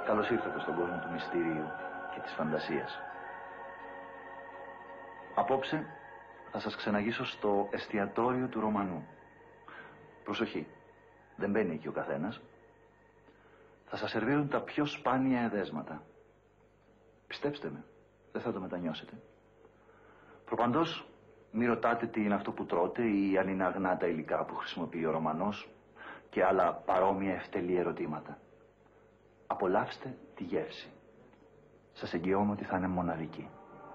Καλώς ήρθατε στον κόσμο του μυστηρίου και της φαντασίας. Απόψε θα σας ξεναγήσω στο εστιατόριο του Ρωμανού. Προσοχή, δεν μπαίνει εκεί ο καθένας. Θα σας σερβίρουν τα πιο σπάνια εδέσματα. Πιστέψτε με, δεν θα το μετανιώσετε. Προπαντός, μη ρωτάτε τι είναι αυτό που τρώτε ή αν είναι αγνά τα υλικά που χρησιμοποιεί ο Ρωμανός και άλλα παρόμοια ευτελή ερωτήματα. Απολαύστε τη γεύση. Σας εγγυώμαι ότι θα είναι μοναδική.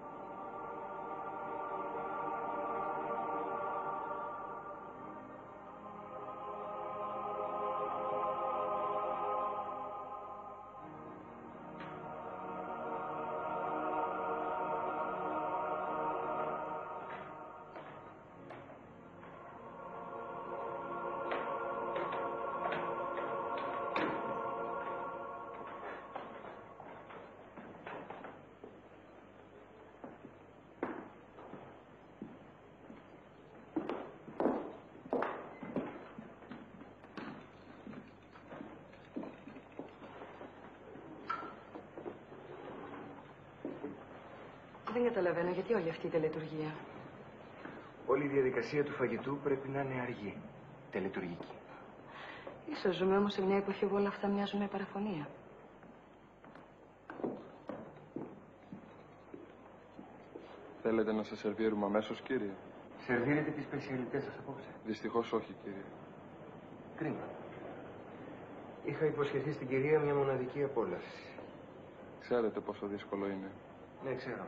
Δεν καταλαβαίνω γιατί όλη αυτή η τελετουργία. Όλη η διαδικασία του φαγητού πρέπει να είναι αργή, τελετουργική. Ίσως ζούμε όμως σε μια εποχή που όλα αυτά μοιάζουν με παραφωνία. Θέλετε να σας σερβίρουμε αμέσως, κύριε? Σερβίρετε τις σπεσιαλιτές σας απόψε? Δυστυχώς όχι, κύριε. Κρίμα. Είχα υποσχεθεί στην κυρία μια μοναδική απόλαυση. Ξέρετε πόσο δύσκολο είναι. Ναι, ξέρω.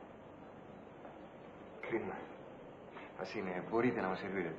Κρίμα. Ας είναι, μπορείτε να μας σερβίρετε.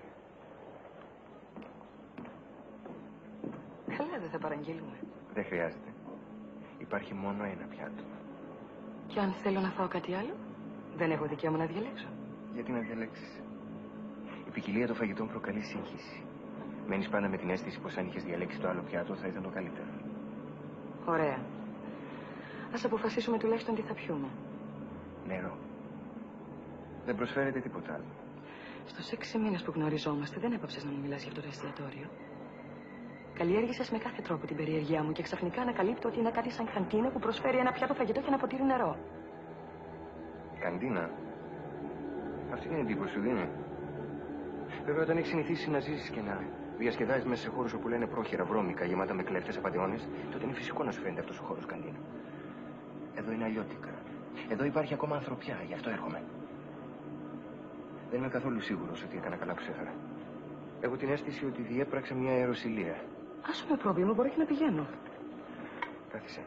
Καλά, δεν θα παραγγείλουμε. Δεν χρειάζεται. Υπάρχει μόνο ένα πιάτο. Και αν θέλω να φάω κάτι άλλο, δεν έχω δικαίωμα να διαλέξω. Γιατί να διαλέξεις? Η ποικιλία των φαγητών προκαλεί σύγχυση. Μένεις πάντα με την αίσθηση πως αν είχες διαλέξει το άλλο πιάτο θα ήταν το καλύτερο. Ωραία. Ας αποφασίσουμε τουλάχιστον τι θα πιούμε. Νερό. Δεν προσφέρεται τίποτα άλλο. Στους 6 μήνες που γνωριζόμαστε δεν έπαψες να μου μιλάς για αυτό το εστιατόριο. Καλλιέργησες με κάθε τρόπο την περιέργειά μου και ξαφνικά ανακαλύπτω ότι είναι κάτι σαν καντίνα που προσφέρει ένα πιάτο φαγητό και ένα ποτήρι νερό. Καντίνα. Αυτή την εντύπωση σου δίνει. Βέβαια, όταν έχεις συνηθίσει να ζήσεις και να διασκεδάζεις μέσα σε χώρους όπου λένε πρόχειρα, βρώμικα, γεμάτα με κλέφτες, απατεώνες, τότε είναι φυσικό να σου φαίνεται αυτός ο χώρος καντίνα. Εδώ είναι αλλιώτικα. Εδώ υπάρχει ακόμα ανθρωπιά, γι' αυτό έρχομαι. Δεν είμαι καθόλου σίγουρος ότι έκανα καλά που σε έφερα. Έχω την αίσθηση ότι διέπραξα μια αεροσυλία. Ας πούμε πρόβλημα, μπορεί και να πηγαίνω. Κάθισε.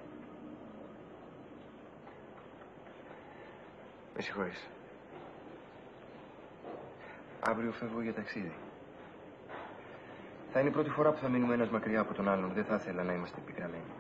Με συγχωρείς. Αύριο φεύγω για ταξίδι. Θα είναι η πρώτη φορά που θα μείνουμε ένας μακριά από τον άλλον. Δεν θα ήθελα να είμαστε πικραμένοι.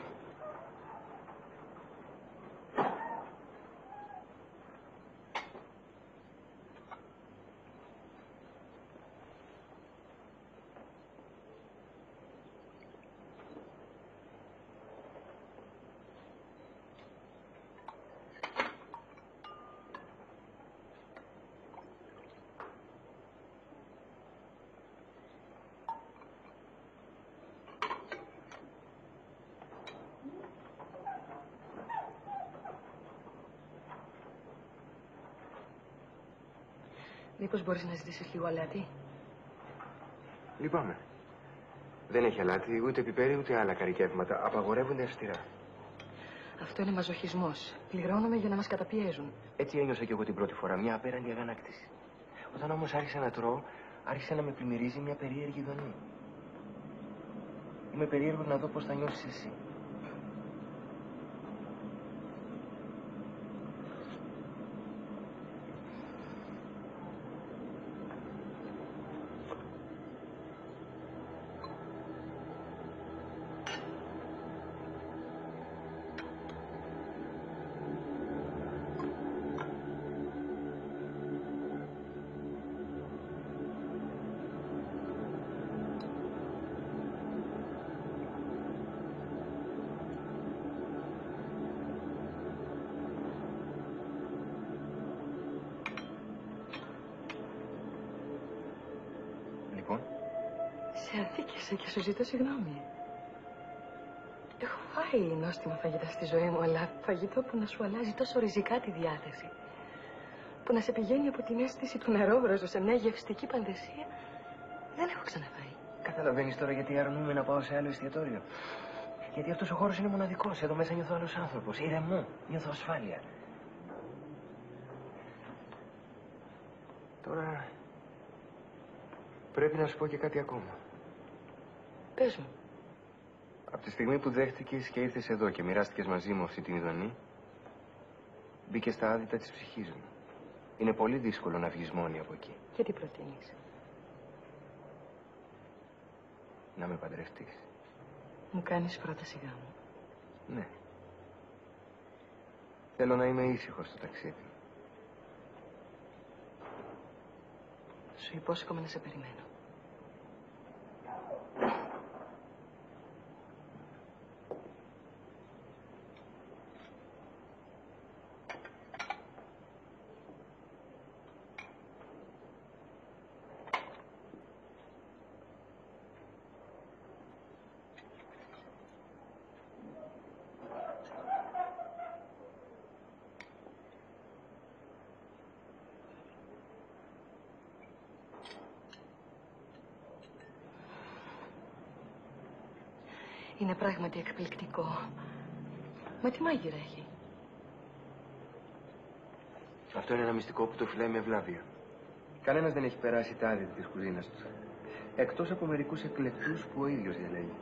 Μήπως μπορείς να ζητήσεις λίγο αλάτι? Λυπάμαι. Δεν έχει αλάτι, ούτε πιπέρι, ούτε άλλα καρικεύματα. Απαγορεύονται αυστηρά. Αυτό είναι μαζοχισμός. Πληρώνομαι για να μας καταπιέζουν. Έτσι ένιωσα κι εγώ την πρώτη φορά, μια απέραντη αγανάκτηση. Όταν όμως άρχισα να τρώω, άρχισε να με πλημμυρίζει μια περίεργη δονή. Είμαι περίεργος να δω πώς θα νιώσεις εσύ. Σε αδίκησα και σου ζητώ συγγνώμη. Έχω φάει νόστιμα φαγητά στη ζωή μου, αλλά φαγητό που να σου αλλάζει τόσο ριζικά τη διάθεση. Που να σε πηγαίνει από την αίσθηση του νερόβραζου σε μια γευστική πανδεσία. Δεν έχω ξαναφάει. Καταλαβαίνεις τώρα γιατί αρνούμαι να πάω σε άλλο εστιατόριο? Γιατί αυτός ο χώρος είναι μοναδικός. Εδώ μέσα νιώθω άλλος άνθρωπος. Ηρεμό. Νιώθω ασφάλεια. Τώρα πρέπει να σου πω και κάτι ακόμα. Πες μου. Από τη στιγμή που δέχτηκες και ήρθες εδώ και μοιράστηκες μαζί μου αυτή την ειδονή, μπήκες στα άδυτα της ψυχής μου. Είναι πολύ δύσκολο να βγεις μόνη από εκεί. Και τι προτείνεις? Να με παντρευτείς. Μου κάνεις πρόταση γάμου? Ναι. Θέλω να είμαι ήσυχος στο ταξίδι. Σου υπόσχομαι να σε περιμένω. Είναι πράγματι εκπληκτικό. Μα τι μάγειρα έχει? Αυτό είναι ένα μυστικό που το φυλάει με ευλάβεια. Κανένας δεν έχει περάσει τα άδυτα της κουζίνας του. Εκτός από μερικούς εκλεκτούς που ο ίδιος διαλέγει.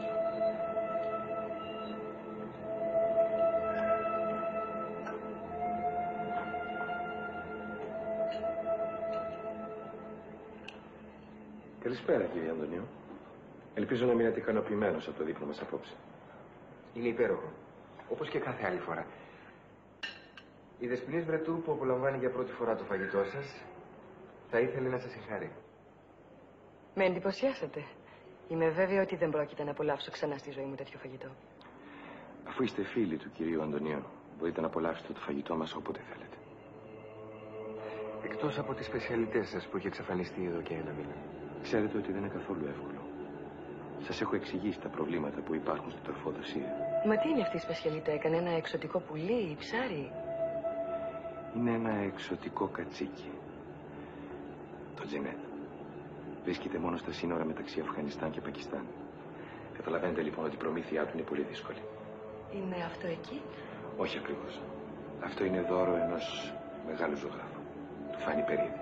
Καλησπέρα, κύριε Αντωνίου. Ελπίζω να μείνετε ικανοποιημένος από το δείπνο μας απόψε. Είναι υπέροχο. Όπως και κάθε άλλη φορά. Η Δεσποινής Βρετού που απολαμβάνει για πρώτη φορά το φαγητό σας θα ήθελε να σας συγχαρεί. Με εντυπωσιάσατε. Είμαι βέβαιη ότι δεν πρόκειται να απολαύσω ξανά στη ζωή μου τέτοιο φαγητό. Αφού είστε φίλοι του κυρίου Αντωνίου, μπορείτε να απολαύσετε το φαγητό μας όποτε θέλετε. Εκτός από τις σπεσιαλιτές σας που έχει εξαφανιστεί εδώ και ένα μήνα. Ξέρετε ότι δεν είναι καθόλου εύκολο. Σας έχω εξηγήσει τα προβλήματα που υπάρχουν στην τροφοδοσία. Μα τι είναι αυτή η σπεσιαλιτέ? Κανένα εξωτικό πουλί ή ψάρι? Είναι ένα εξωτικό κατσίκι. Το τζενέτ. Βρίσκεται μόνο στα σύνορα μεταξύ Αφγανιστάν και Πακιστάν. Καταλαβαίνετε λοιπόν ότι η προμήθειά του είναι πολύ δύσκολη. Είναι αυτό εκεί? Όχι ακριβώς. Αυτό είναι δώρο ενός μεγάλου ζωγράφου. Του Φάνη Περίδη.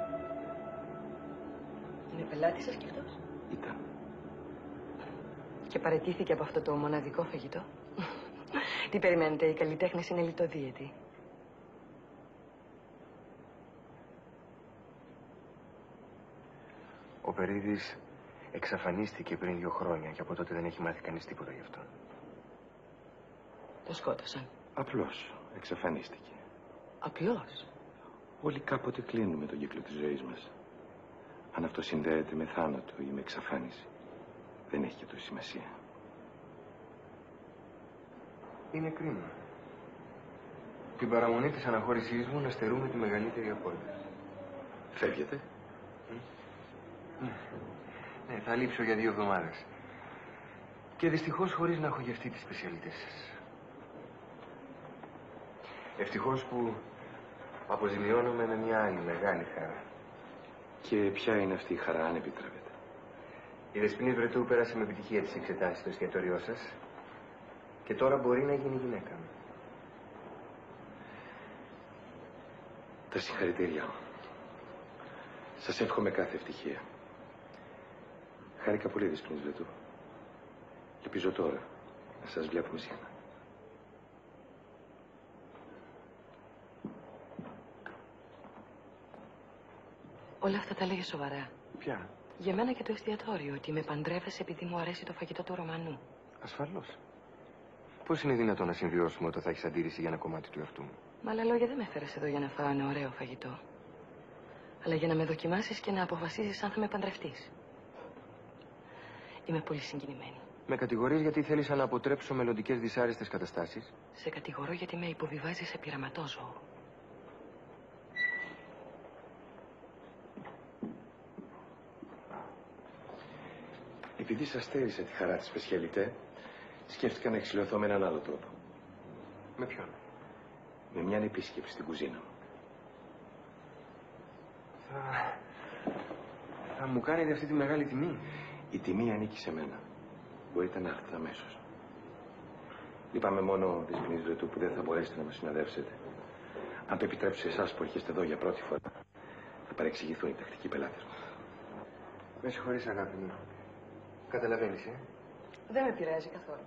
Είναι πελάτης σας κι αυτός? Ήταν. Και παραιτήθηκε από αυτό το μοναδικό φαγητό. Τι περιμένετε, οι καλλιτέχνες είναι λιτοδίαιτοι. Ο Περίδης εξαφανίστηκε πριν 2 χρόνια και από τότε δεν έχει μάθει κανείς τίποτα γι' αυτό. Το σκότωσαν? Απλώς εξαφανίστηκε. Απλώς? Όλοι κάποτε κλείνουμε τον κύκλο της ζωής μας. Αν αυτό συνδέεται με θάνατο ή με εξαφάνιση, δεν έχει και τόση σημασία. Είναι κρίμα. Την παραμονή της αναχώρησής μου να στερούμε τη μεγαλύτερη απόλυτη. Φεύγετε? Ναι, θα λείψω για 2 εβδομάδες. Και δυστυχώς χωρίς να έχω γευτεί τις σπεσιαλιτές σας. Ευτυχώς που αποζημιώνομαι με μια άλλη μεγάλη χαρά. Και ποια είναι αυτή η χαρά, αν επιτρέπετε? Η Δεσποινής Βρετού πέρασε με επιτυχία τις εξετάσεις στο εστιατόριό σας και τώρα μπορεί να γίνει γυναίκα μου. Τα συγχαρητήριά μου. Σας εύχομαι κάθε ευτυχία. Χάρηκα πολύ, Δεσποινής Βρετού. Ελπίζω τώρα να σας βλέπουμε συχνά. Όλα αυτά τα λέγε σοβαρά? Ποια? Για μένα και το εστιατόριο, ότι με παντρεύεσαι επειδή μου αρέσει το φαγητό του Ρωμανού. Ασφαλώς. Πώς είναι δυνατόν να συμβιώσουμε όταν θα έχεις αντίρρηση για ένα κομμάτι του εαυτού μου? Με άλλα λόγια, δεν με έφερες εδώ για να φάω ένα ωραίο φαγητό. Αλλά για να με δοκιμάσεις και να αποφασίσεις αν θα με παντρευτείς. Είμαι πολύ συγκινημένη. Με κατηγορείς γιατί θέλεις να αποτρέψω μελλοντικές δυσάρεστες καταστάσεις? Σε κατηγορώ γιατί με υποβιβάζεις σε πειραματόζωο. Επειδή σας στέρισα τη χαρά της σπεσιαλιτέ, Σκέφτηκα να εξηλαιωθώ με έναν άλλο τρόπο. Με ποιον? Με μια επίσκεψη στην κουζίνα μου. Θα μου κάνετε αυτή τη μεγάλη τιμή? Η τιμή ανήκει σε μένα. Μπορείτε να έρθετε αμέσως. Λυπάμαι μόνο, Δεσποινής Βρετού, που δεν θα μπορέσετε να μας συναδεύσετε. Αν το επιτρέψω εσάς που έρχεστε εδώ για πρώτη φορά, θα παρεξηγηθούν οι τακτικοί πελάτες μου. Με συγχωρείς, αγάπη μου. Καταλαβαίνεις, Δεν με πειράζει καθόλου.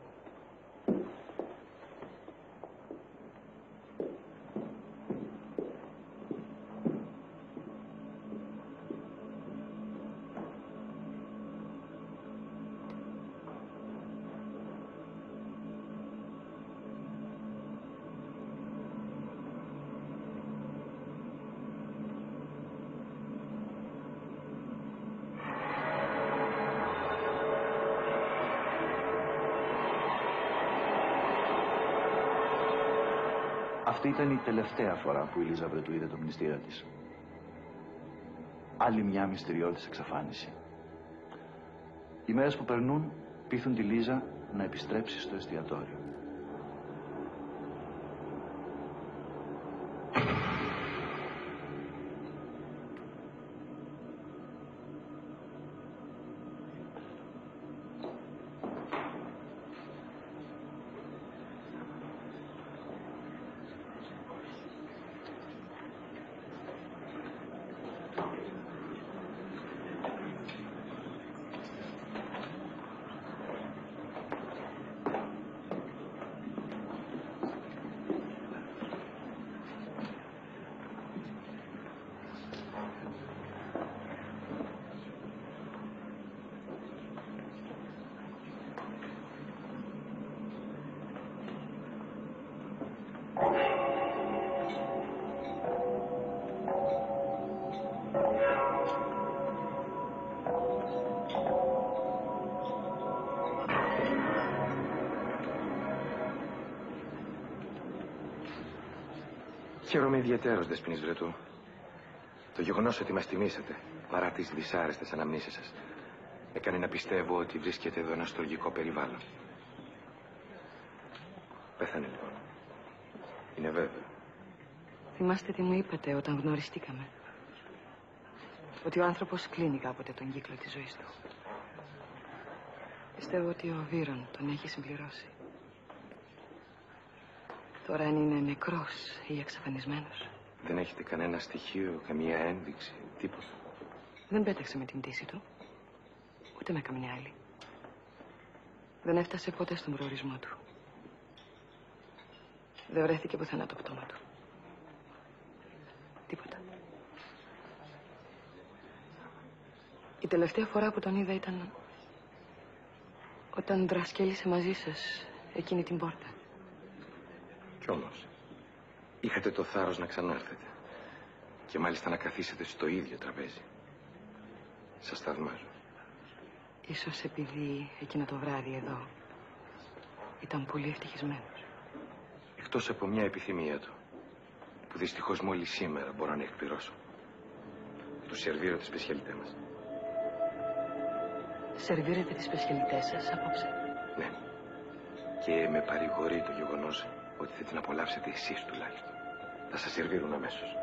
Αυτή ήταν η τελευταία φορά που η Λίζα Βρετού είδε το μνηστήρα της. Άλλη μια μυστηριώδης εξαφάνιση. Οι μέρες που περνούν πείθουν τη Λίζα να επιστρέψει στο εστιατόριο. Χαίρομαι ιδιαίτερος, Δεσποινής Βρετού. Το γεγονός ότι μας τιμήσατε, παρά τις δυσάρεστες αναμνήσεις σας, έκανε να πιστεύω ότι βρίσκεται εδώ ένα στοργικό περιβάλλον. Πέθανε λοιπόν. Είναι βέβαιο. Θυμάστε τι μου είπατε όταν γνωριστήκαμε? Ότι ο άνθρωπος κλείνει κάποτε τον κύκλο της ζωής του. Πιστεύω ότι ο Βύρον τον έχει συμπληρώσει. Τώρα αν είναι νεκρός ή εξαφανισμένος. Δεν έχετε κανένα στοιχείο, καμία ένδειξη, τίποτα? Δεν πέταξε με την πτήση του. Ούτε με καμιά άλλη. Δεν έφτασε ποτέ στον προορισμό του. Δεν βρέθηκε πουθενά το πτώμα του. Τίποτα. Η τελευταία φορά που τον είδα ήταν όταν δρασκέλισε μαζί σας εκείνη την πόρτα. Κι όμως, είχατε το θάρρος να ξανάρθετε. Και μάλιστα να καθίσετε στο ίδιο τραπέζι. Σας θαυμάζω. Ίσως επειδή εκείνο το βράδυ εδώ ήταν πολύ ευτυχισμένος. Εκτός από μια επιθυμία του, που δυστυχώς μόλις σήμερα μπορώ να εκπληρώσω. Του σερβίρω τις σπεσιαλιτές μας. Σερβίρετε τις σπεσιαλιτές σας απόψε? Ναι. Και με παρηγορεί το γεγονός ότι θα την απολαύσετε εσείς τουλάχιστον. Θα σας σερβίρουν αμέσως.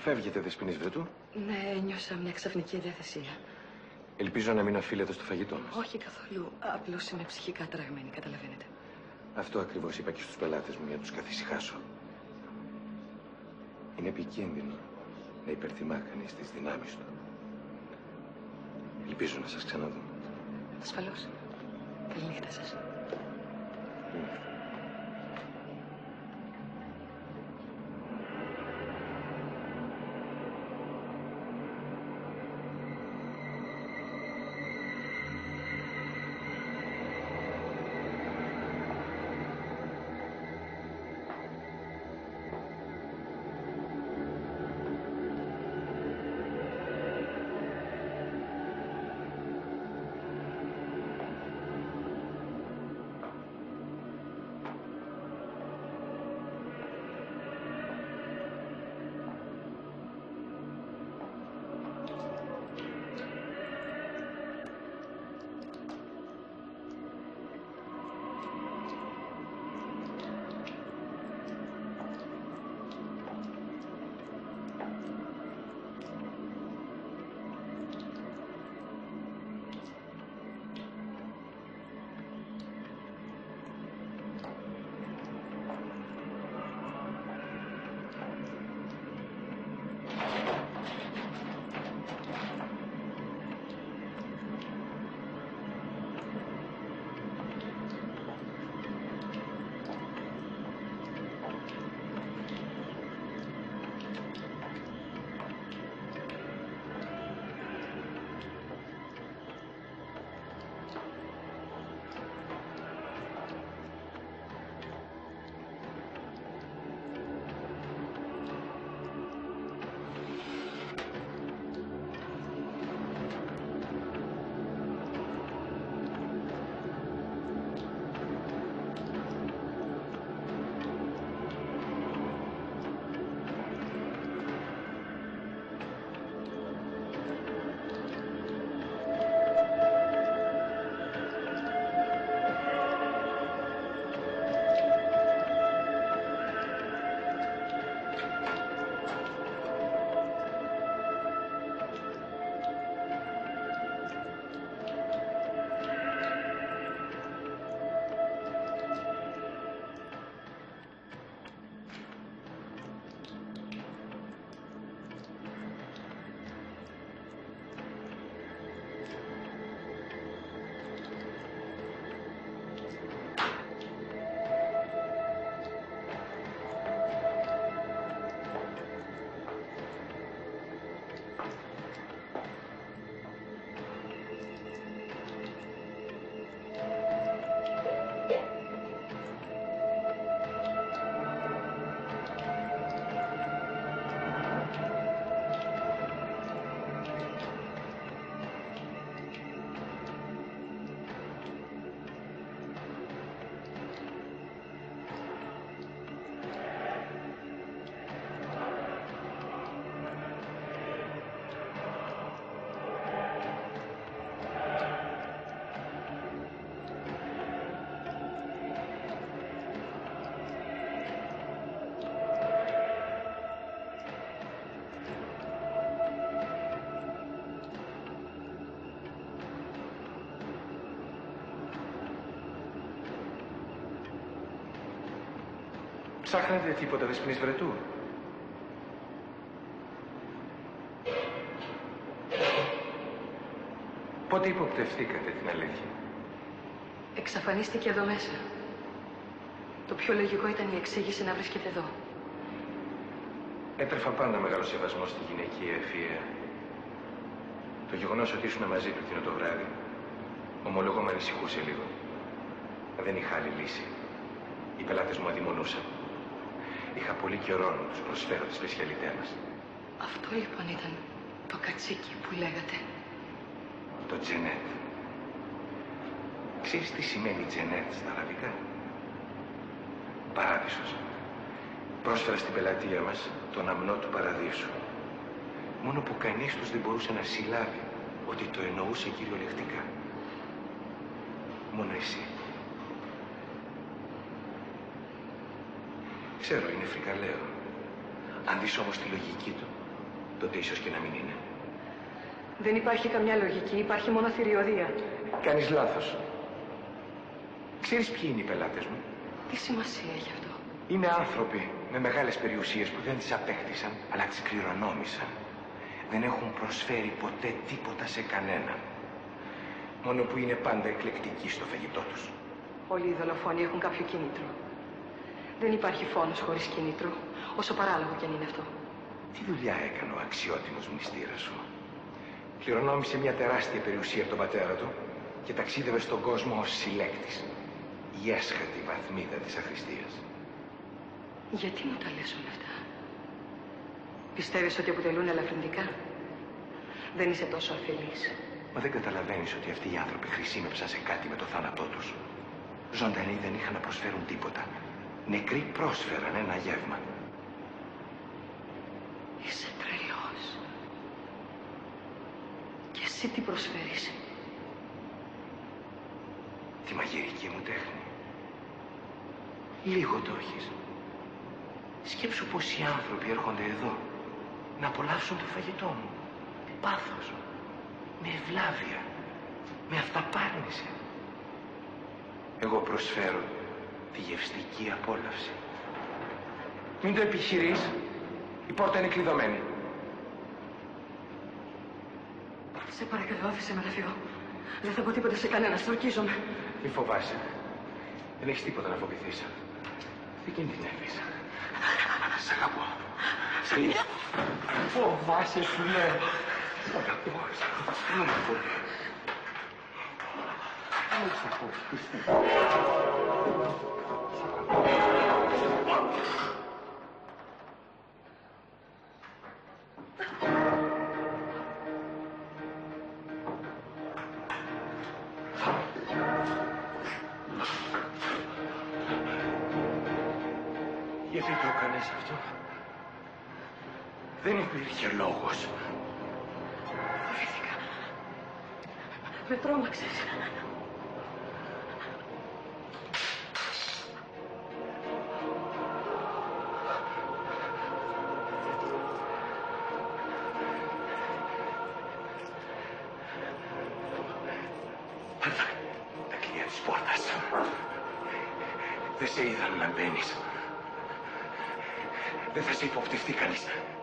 Φεύγετε, Δεσποινής Βρετού? Ναι, ένιωσα μια ξαφνική διαθεσία. Ελπίζω να μην οφείλεται στο φαγητό μας. Όχι καθόλου. Απλώς είμαι ψυχικά τραγμένη, καταλαβαίνετε. Αυτό ακριβώς είπα και στους πελάτες μου για να τους καθησυχάσω. Είναι επικίνδυνο να υπερτιμά κανείς τις δυνάμεις του. Ελπίζω να σας ξαναδώ. Ασφαλώς. Καληνύχτα σας. Ψάχνετε τίποτα, Δεσποινής Βρετού? Πότε υποπτευθήκατε την αλήθεια? Εξαφανίστηκε εδώ μέσα. Το πιο λογικό ήταν η εξήγηση να βρίσκεται εδώ. Έτρεφα πάντα μεγάλο σεβασμό στη γυναικεία ευφυΐα. Το γεγονός ότι ήσουν μαζί του εκείνο το βράδυ, ομολόγω με ανησυχούσε λίγο. Δεν είχα άλλη λύση. Οι πελάτες μου αδειμονούσαν. Είχα πολύ καιρό να τους προσφέρω τη σπεσιαλιτέ μας. Αυτό λοιπόν ήταν το κατσίκι που λέγατε. Το τζενέτ. Ξέρεις τι σημαίνει τζενέτ στα αραβικά? Παράδεισος. Πρόσφερα στην πελατεία μας τον αμνό του παραδείσου. Μόνο που κανείς τους δεν μπορούσε να συλλάβει ότι το εννοούσε κυριολεκτικά. Μόνο εσύ. Ξέρω, είναι φρικαλαίο. Αν δεις όμως τη λογική του, τότε ίσως και να μην είναι. Δεν υπάρχει καμιά λογική, υπάρχει μόνο θηριωδία. Κάνεις λάθος. Ξέρεις ποιοι είναι οι πελάτες μου? Τι σημασία έχει αυτό? Είναι άνθρωποι με μεγάλες περιουσίες που δεν τις απέκτησαν, αλλά τις κληρονόμησαν. Δεν έχουν προσφέρει ποτέ τίποτα σε κανέναν. Μόνο που είναι πάντα εκλεκτικοί στο φαγητό τους. Όλοι οι δολοφόνοι έχουν κάποιο κίνητρο. Δεν υπάρχει φόνος χωρίς κίνητρο, όσο παράλογο κι αν είναι αυτό. Τι δουλειά έκανε ο αξιότιμος μνηστήρας σου? Κληρονόμησε μια τεράστια περιουσία από τον πατέρα του και ταξίδευε στον κόσμο ως συλλέκτης. Η έσχατη βαθμίδα της αχρηστίας. Γιατί μου τα λες όλα αυτά? Πιστεύεις ότι αποτελούν ελαφρυντικά? Δεν είσαι τόσο αφελής. Μα δεν καταλαβαίνεις ότι αυτοί οι άνθρωποι χρησιμεύσαν σε κάτι με το θάνατό τους? Ζωντανοί δεν είχαν να προσφέρουν τίποτα. Νεκροί πρόσφεραν ένα γεύμα. Είσαι τρελός. Και εσύ τι προσφέρεις? Τη μαγειρική μου τέχνη. Λίγο το έχεις. Σκέψου πόσοι άνθρωποι έρχονται εδώ να απολαύσουν το φαγητό μου. Με πάθος, με ευλάβεια, με αυταπάρνηση. Εγώ προσφέρω τη γευστική απόλαυση. Μην το επιχειρείς. Η πόρτα είναι κλειδωμένη. Σε παρακαλώ, άφησε με να φύγω. Δεν θα πω τίποτα σε κανένα, στορκίζομαι. Μη φοβάσαι. Δεν έχεις τίποτα να φοβηθείς. Δεν κινδυνεύεις. Σ' αγαπώ. Σ' λείπω. Φοβάσαι, σου λέω. Σ' αγαπώ. Σ' αγαπώ πολύ. Γιατί το έκανες αυτό? Δεν υπήρχε λόγος. Φοβήθηκα. Με τρόμαξες. Τα κλειδιά της πόρτας. Δεν σε είδαν να μπαίνεις. Δεν θα σε υποπτευτεί κανείς.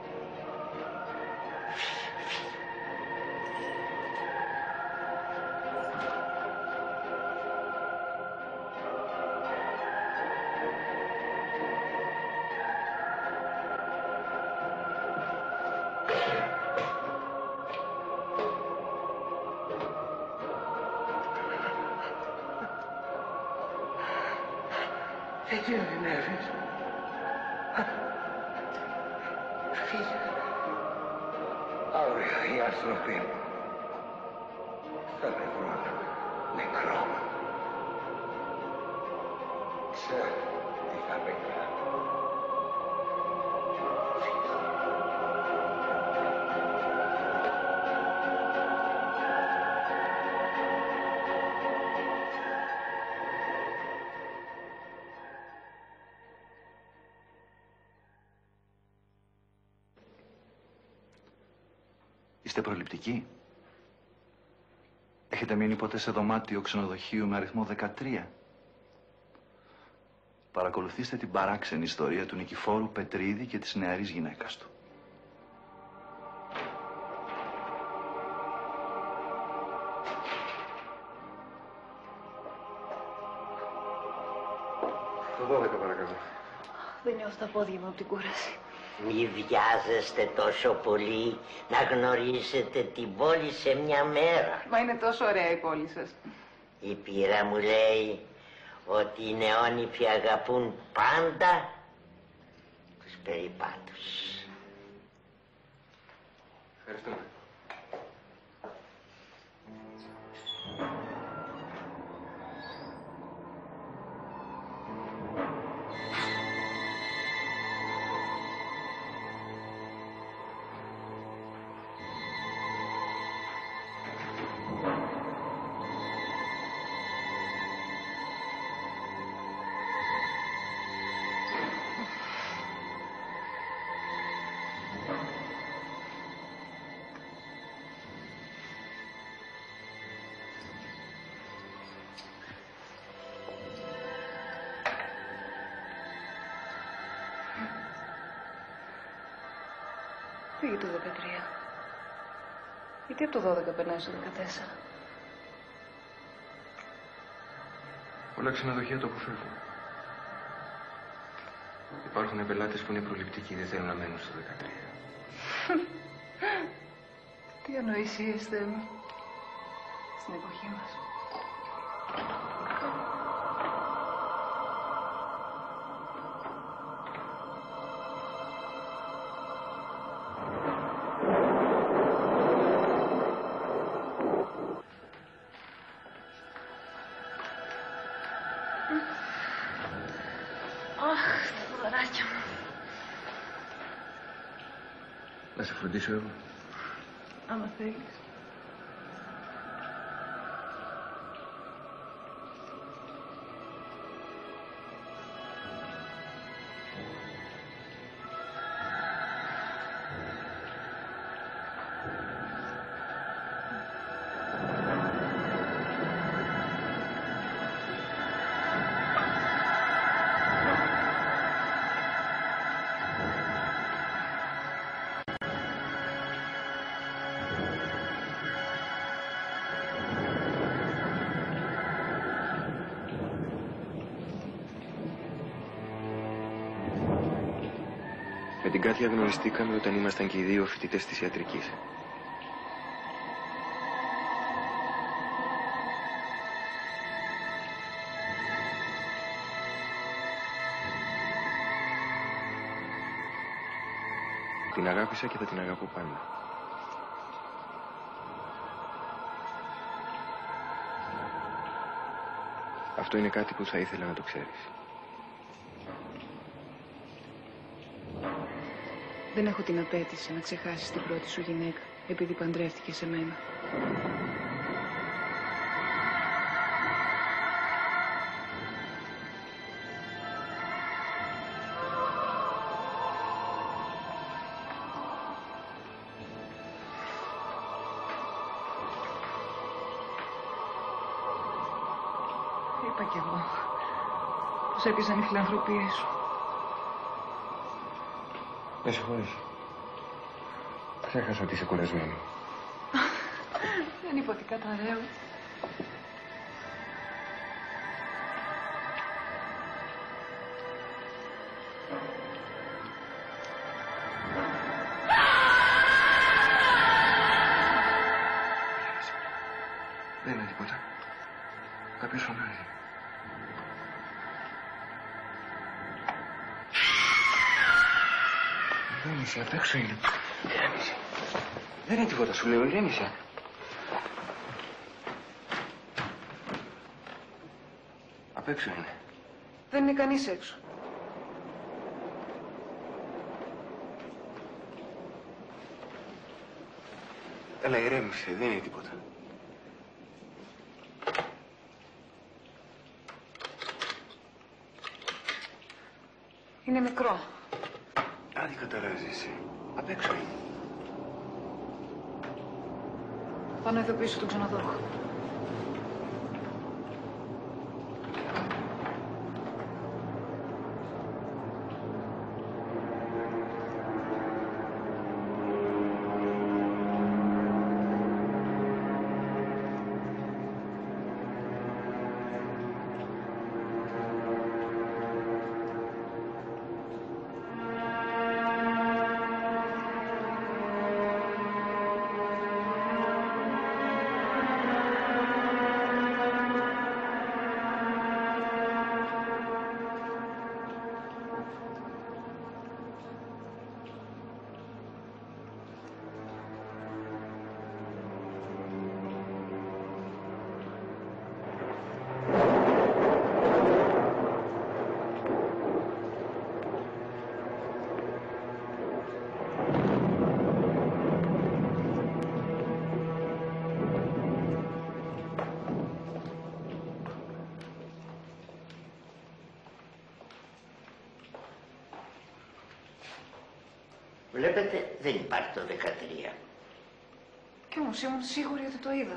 Δεν κινδυνεύεις. Φύγε. Αύριο οι άνθρωποι μου θα με βρουν νεκρό. Ξέρω τι θα με κάνει. Είστε προληπτικοί? Έχετε μείνει ποτέ σε δωμάτιο ξενοδοχείου με αριθμό 13? Παρακολουθήστε την παράξενη ιστορία του Νικηφόρου Πετρίδη και της νεαρής γυναίκας του. Το 12 παρακαλώ. Δεν νιώθω τα πόδια μου από την κούραση. Μη βιάζεστε τόσο πολύ να γνωρίσετε την πόλη σε μια μέρα. Μα είναι τόσο ωραία η πόλη σας. Η πείρα μου λέει ότι οι νεόνυφοι αγαπούν πάντα τους περιπάτους. Ευχαριστούμε. Φύγει το 13. Γιατί από το 12 περνάει στο 14. Όλα ξενοδοχεία το αποφεύγουν. Υπάρχουν πελάτες που είναι προληπτικοί, δεν θέλουν να μένουν στο 13. Τι ανοησίες, Θεέ μου. Στην εποχή μας. Αχ, τα ποδαράκια μου. Να σε φροντίσω εγώ. Άμα θέλεις. Με την Κάτια γνωριστήκαμε όταν ήμασταν και οι δύο φοιτητές της ιατρικής. Την αγάπησα και θα την αγαπώ πάντα. Αυτό είναι κάτι που θα ήθελα να το ξέρεις. Δεν έχω την απέτηση να ξεχάσεις την πρώτη σου γυναίκα, επειδή παντρεύτηκε σε μένα. Είπα κι εγώ πως έπιασαν οι φιλανθρωπίες σου. Με συγχωρείς. Ξέχασα ότι είσαι κουρασμένη. Δεν είπα ότι καταραίω. Δεν είναι τίποτα. Κάποιος φωνάζει. Ηρέμησε, απ' έξω είναι. Ηρέμησε. Δεν είναι τίποτα, σου λέω, ηρέμησε. Απ' έξω είναι. Δεν είναι κανείς έξω. Έλα, ηρέμησε, δεν είναι τίποτα. Είναι μικρό. Άντε καταράζεσαι. Απ' έξω είναι. Πάνω εδώ πίσω τον ξενοδόχο. Βλέπετε, δεν υπάρχει το 13. Κι όμως ήμουν σίγουρη ότι το είδα.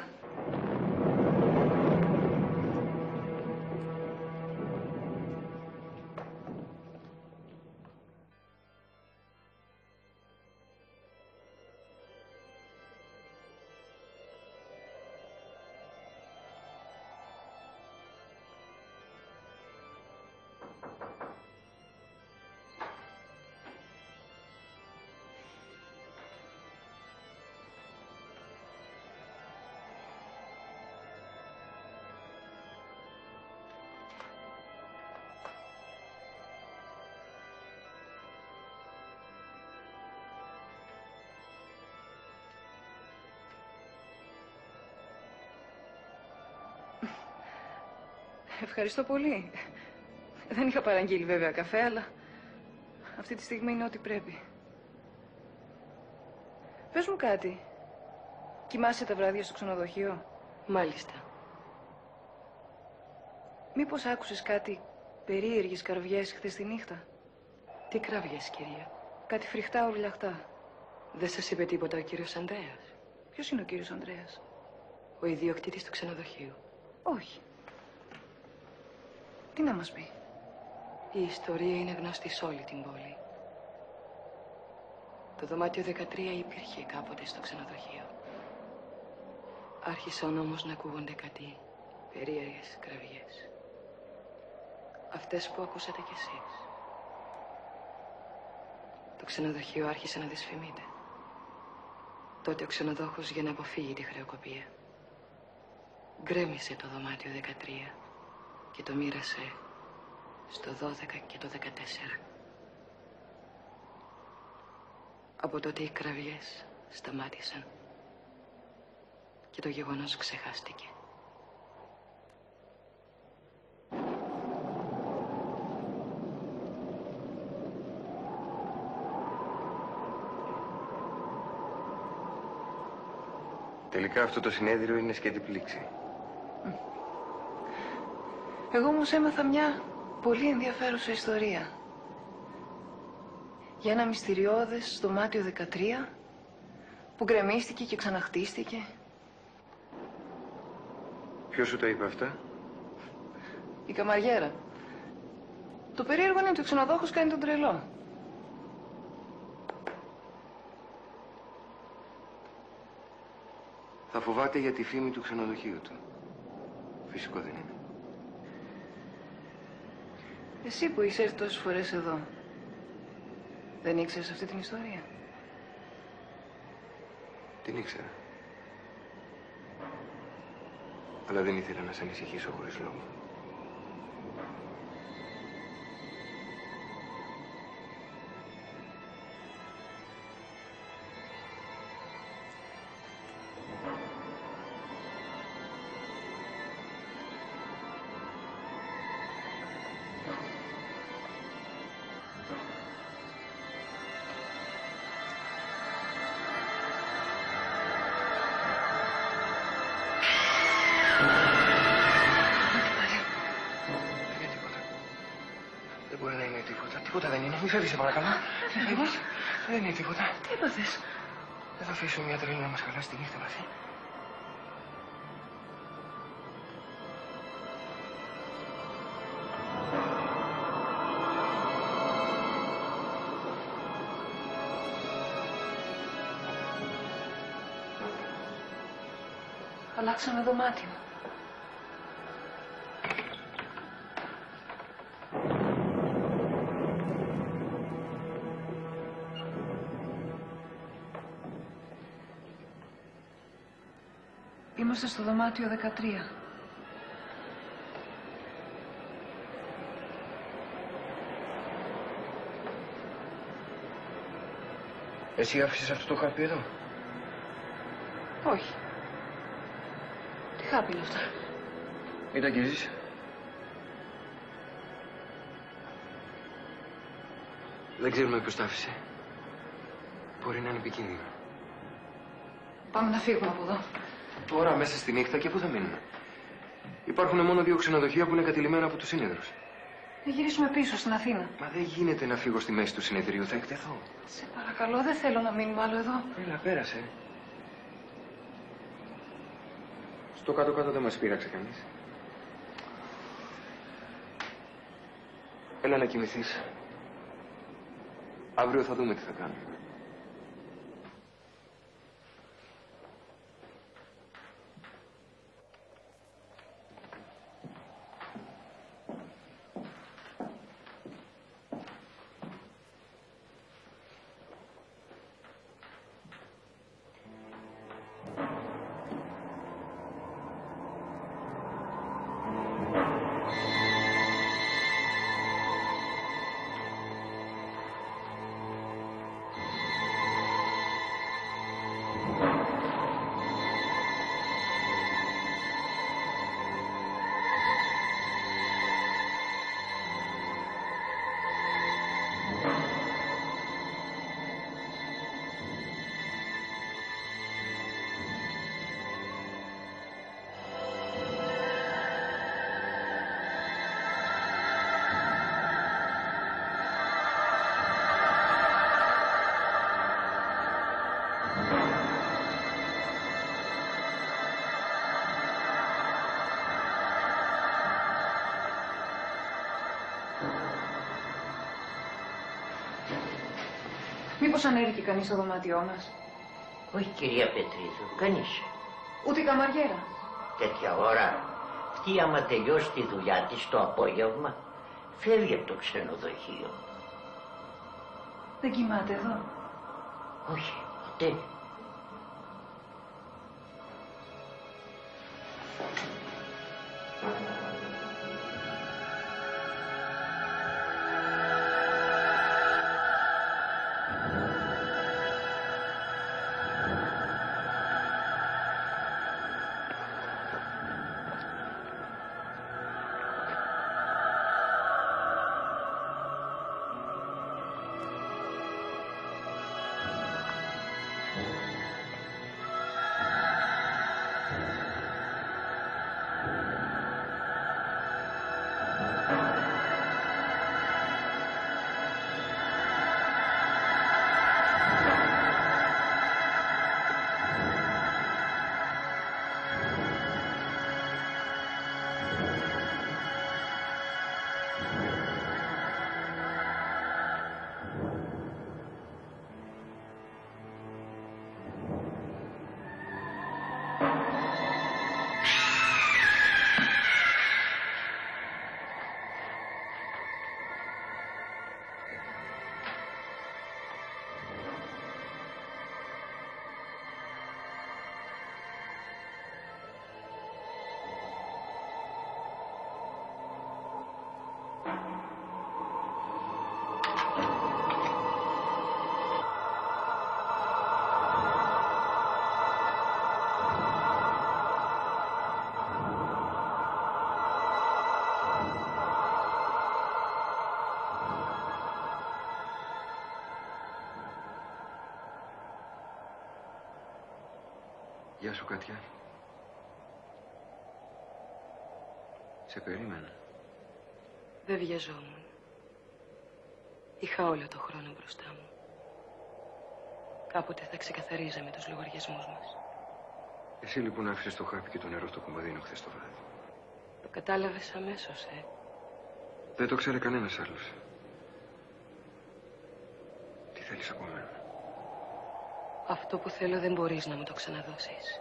Ευχαριστώ πολύ. Δεν είχα παραγγείλει βέβαια καφέ, αλλά αυτή τη στιγμή είναι ό,τι πρέπει. Πες μου κάτι. Κοιμάσαι τα βράδια στο ξενοδοχείο? Μάλιστα. Μήπως άκουσες κάτι περίεργες καρδιές χθες τη νύχτα? Τι κραυγές, κυρία? Κάτι φρικτά ουρλιαχτά. Δεν σας είπε τίποτα ο κύριος Ανδρέας? Ποιος είναι ο κύριος Ανδρέας? Ο ιδιοκτήτης του ξενοδοχείου. Όχι. Τι να μας πει? Η ιστορία είναι γνωστή σε όλη την πόλη. Το δωμάτιο 13 υπήρχε κάποτε στο ξενοδοχείο. Άρχισαν όμως να ακούγονται κάτι περίεργες κραυγές. Αυτές που ακούσατε κι εσείς. Το ξενοδοχείο άρχισε να δυσφημείται. Τότε ο ξενοδόχος, για να αποφύγει τη χρεοκοπία, γκρέμισε το δωμάτιο 13 και το μοίρασε στο 12 και το 14. Από τότε οι κραυγές σταμάτησαν και το γεγονός ξεχάστηκε. Τελικά αυτό το συνέδριο είναι σκέτη πλήξη. Εγώ όμως έμαθα μια πολύ ενδιαφέρουσα ιστορία. Για ένα μυστηριώδες δωμάτιο 13 που γκρεμίστηκε και ξαναχτίστηκε. Ποιος σου τα είπε αυτά? Η καμαριέρα. Το περίεργο είναι ότι ο ξενοδόχος κάνει τον τρελό. Θα φοβάται για τη φήμη του ξενοδοχείου του. Φυσικό δεν είναι. Εσύ που είσαι έρθει τόσες φορές εδώ, δεν ήξερες αυτή την ιστορία? Την ήξερα. Αλλά δεν ήθελα να σε ανησυχήσω χωρίς λόγο. Τίποτα δεν είναι. Μη φεύγεις, σε παρακαλώ. Μη φεύγεις. Δεν είναι τίποτα. Τι έπαθες? Δεν θα αφήσουμε μια τρελή να μας χαλάσει τη νύχτα μαζί. Αλλάξαμε δωμάτιο. Είμαστε στο δωμάτιο 13. Εσύ άφησες αυτό το χάπι εδώ? Όχι. Τι χάπι είναι αυτά? Μην τα αγγίζεις. Δεν ξέρουμε ποιος τα άφησε. Μπορεί να είναι επικίνδυνο. Πάμε να φύγουμε από εδώ. Τώρα μέσα στη νύχτα και πού θα μείνουμε? Υπάρχουν μόνο 2 ξενοδοχεία που είναι κατηλημένα από τους σύνεδρους. Να γυρίσουμε πίσω στην Αθήνα. Μα δεν γίνεται να φύγω στη μέση του συνεδρίου, θα εκτεθώ. Σε παρακαλώ, δεν θέλω να μείνουμε άλλο εδώ. Έλα, πέρασε. Στο κάτω-κάτω δεν μας πείραξε κανείς. Έλα να κοιμηθείς. Αύριο θα δούμε τι θα κάνουμε. Μήπως ανέβηκε κανείς στο δωμάτιό μας? Όχι, κυρία Πετρίδου, κανείς. Ούτε η καμαριέρα. Τέτοια ώρα. Αυτή άμα τελειώσει τη δουλειά της το απόγευμα, φεύγει από το ξενοδοχείο. Δεν κοιμάται εδώ? Όχι, ποτέ. Γεια σου, Κάτια. Σε περίμενα. Δεν βιαζόμουν. Είχα όλο το χρόνο μπροστά μου. Κάποτε θα ξεκαθαρίζαμε τους λογαριασμούς μας. Εσύ λοιπόν άφησες το χάπι και το νερό στο κομμαδίνο χθες το βράδυ. Το κατάλαβες αμέσως, Δεν το ξέρει κανένας άλλος. Τι θέλεις από μένα? Αυτό που θέλω δεν μπορείς να μου το ξαναδώσεις.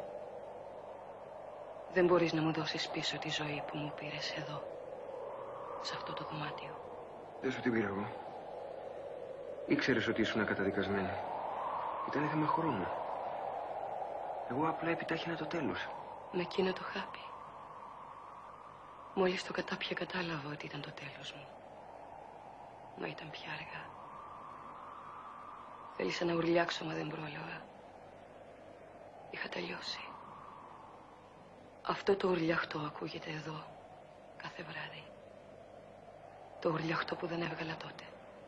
Δεν μπορείς να μου δώσεις πίσω τη ζωή που μου πήρες εδώ, σε αυτό το δωμάτιο. Δεν σου την πήρα εγώ. Ήξερες ότι ήσουν καταδικασμένη. Ήταν θέμα χρόνου. Εγώ απλά επιτάχυνα το τέλος. Με εκείνο το χάπι. Μόλις το κατάπια κατάλαβα ότι ήταν το τέλος μου. Μα ήταν πια αργά. Θέλησα να ουρλιάξω, μα δεν πρόλαβα. Είχα τελειώσει. Αυτό το ουρλιαχτό ακούγεται εδώ, κάθε βράδυ. Το ουρλιαχτό που δεν έβγαλα τότε.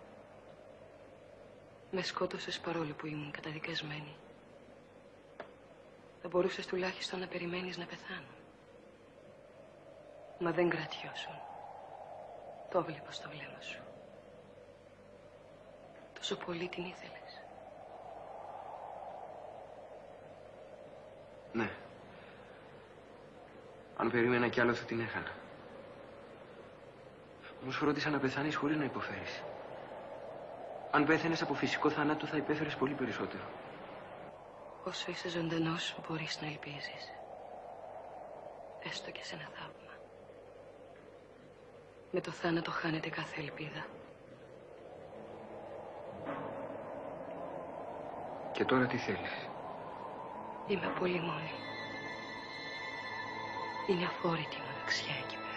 Με σκότωσες παρόλο που ήμουν καταδικασμένη. Θα μπορούσες τουλάχιστον να περιμένεις να πεθάνω. Μα δεν κρατιώσουν. Το βλέπω στο βλέμμα σου. Τόσο πολύ την ήθελες. Ναι. Αν περίμενα κι άλλο θα την έχανα. Όμως φρόντισα να πεθάνεις χωρίς να υποφέρεις. Αν πέθαινες από φυσικό θάνατο θα υπέφερες πολύ περισσότερο. Όσο είσαι ζωντανός μπορείς να ελπίζεις. Έστω και σε ένα θαύμα. Με το θάνατο χάνεται κάθε ελπίδα. Και τώρα τι θέλεις? Είμαι πολύ μόνη. Είναι αφόρητη η μοναξιά εκεί πέρα.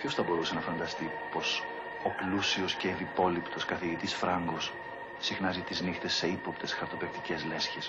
Ποιος θα μπορούσε να φανταστεί πως ο πλούσιος και ευυπόληπτος καθηγητής Φράγκος συχνάζει τις νύχτες σε ύποπτες χαρτοπαικτικές λέσχες.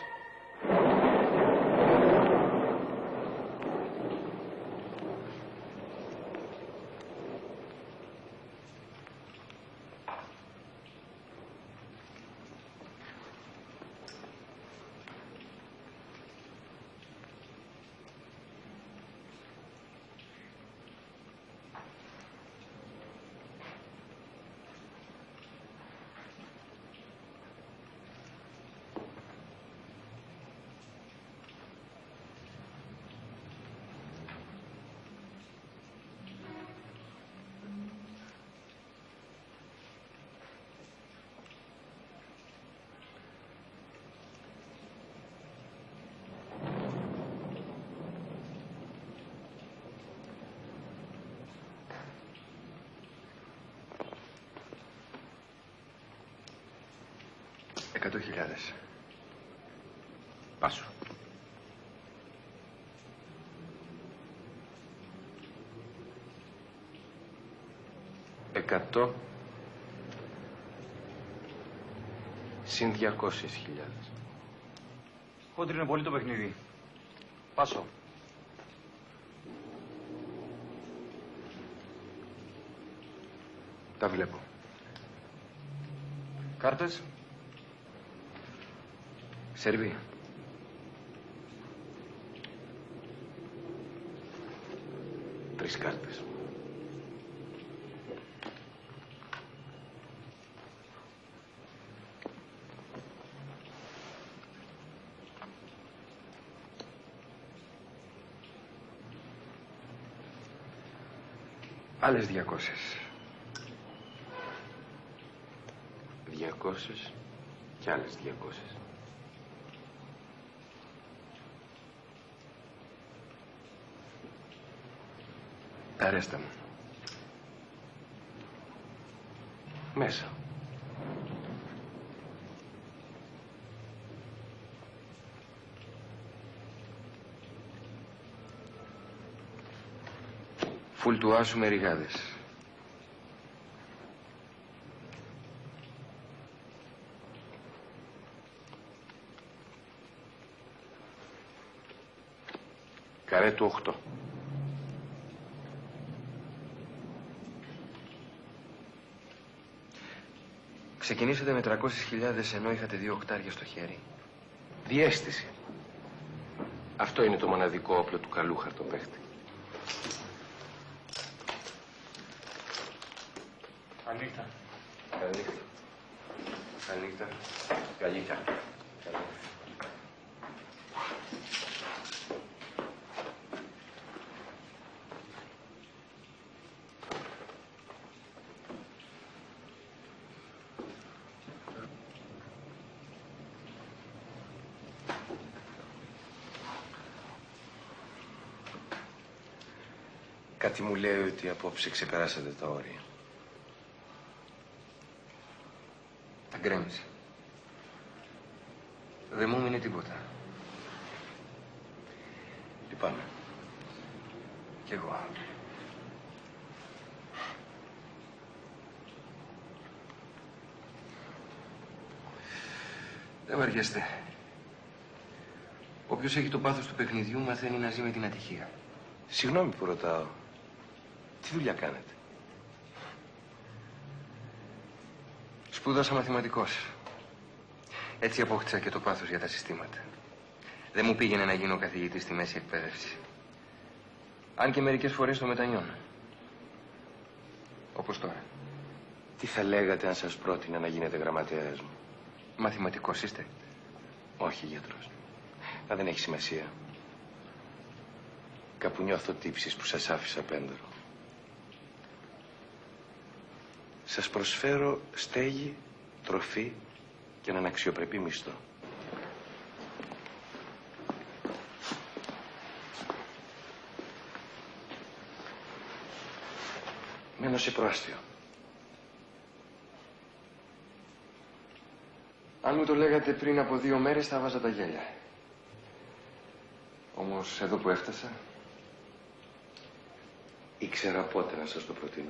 $100.000. Πάσου. $100 συν 200.000. Κόντρινε πολύ το παιχνίδι. Πάσο. Τα βλέπω. Κάρτες. Σερβί. Τρεις κάρτες. Άλλες 200. 200 και άλλες 200. Αρέστα μου. Μέσα. Φουλτουάσου με ριγάδες. Καρέ του 8. Ξεκινήσατε με 300.000 ενώ είχατε 2 οκτάρια στο χέρι. Διέστηση. Αυτό είναι το μοναδικό όπλο του καλού χαρτοπαίχτη. Καληνύχτα. Καληνύχτα. Καληνύχτα. Καληνύχτα. Κάτι μου λέει ότι απόψε ξεπεράσατε τα όρια. Τα γκρέμισε. Δεν μου μείνει τίποτα. Λυπάμαι. Κι εγώ. Δεν βαριέστε. Όποιος έχει το πάθος του παιχνιδιού μαθαίνει να ζει με την ατυχία. Συγγνώμη που ρωτάω. Τι δουλειά κάνετε? Σπούδασα μαθηματικός. Έτσι απόκτησα και το πάθος για τα συστήματα. Δεν μου πήγαινε να γίνω καθηγητής στη μέση εκπαίδευση. Αν και μερικές φορές το μετανιώνω. Όπως τώρα. Τι θα λέγατε αν σας πρότεινα να γίνετε γραμματέας μου? Μαθηματικός είστε? Όχι, γιατρός. Μα δεν έχει σημασία. Κάπου νιώθω τύψεις που σας άφησα πένδρο. Σας προσφέρω στέγη, τροφή και έναν αξιοπρεπή μισθό. Μένω σε προάστιο. Αν μου το λέγατε πριν από 2 μέρες θα βάζα τα γέλια. Όμως εδώ που έφτασα... Ήξερα πότε να σας το προτείνω.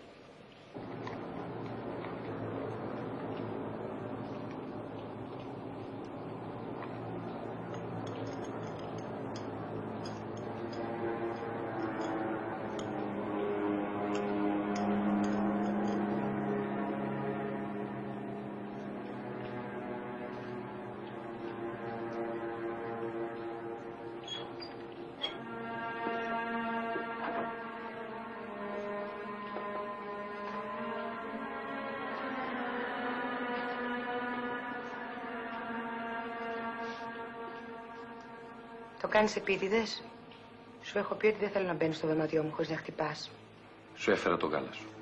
Το κάνεις επίτηδες? Σου έχω πει ότι δεν θέλω να μπαίνεις στο δωμάτιό μου χωρίς να χτυπάς. Σου έφερα το γάλα σου.